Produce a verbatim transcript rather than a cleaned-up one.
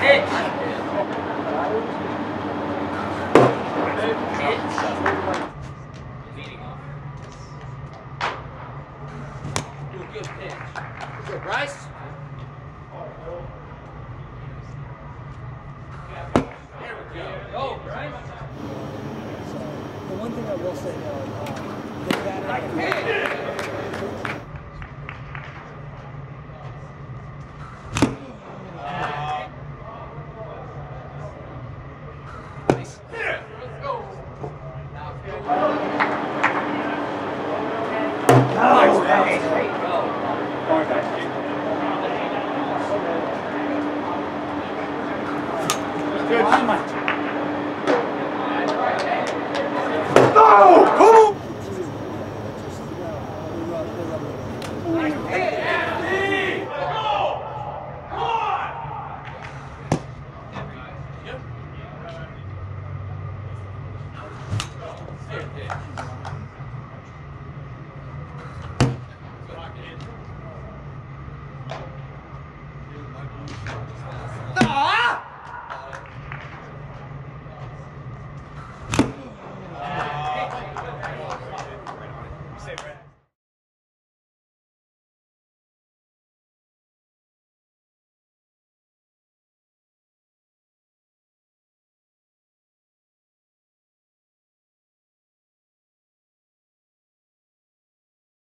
Good pitch. Good, Brice. There we go. Go, Brice. So, the one thing I will say though, uh, the batter.